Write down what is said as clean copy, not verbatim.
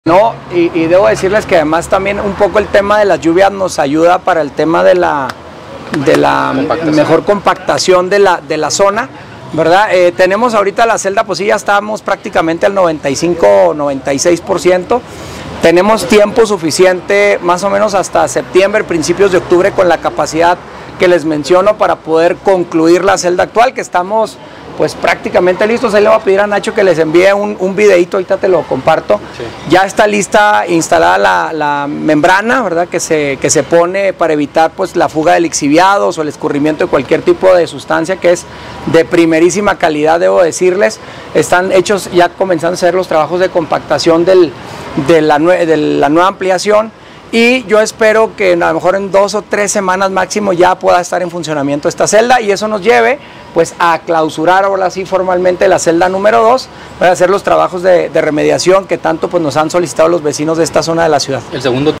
No, y debo decirles que además también un poco el tema de las lluvias nos ayuda para el tema de la mejor compactación de la zona, ¿verdad? Tenemos ahorita la celda, pues sí, ya estamos prácticamente al 95-96%. Tenemos tiempo suficiente, más o menos hasta septiembre, principios de octubre, con la capacidad que les menciono para poder concluir la celda actual, que estamos pues prácticamente listos. Ahí le voy a pedir a Nacho que les envíe un videito, ahorita te lo comparto. Sí. Ya está lista, instalada la membrana, ¿verdad? Que se pone para evitar pues la fuga de lixiviados o el escurrimiento de cualquier tipo de sustancia, que es de primerísima calidad, debo decirles. Están hechos, ya comenzando a hacer los trabajos de compactación de la nueva ampliación. Y yo espero que a lo mejor en 2 o 3 semanas máximo ya pueda estar en funcionamiento esta celda, y eso nos lleve pues a clausurar ahora sí formalmente la celda número 2 para hacer los trabajos de remediación que tanto pues nos han solicitado los vecinos de esta zona de la ciudad. El segundo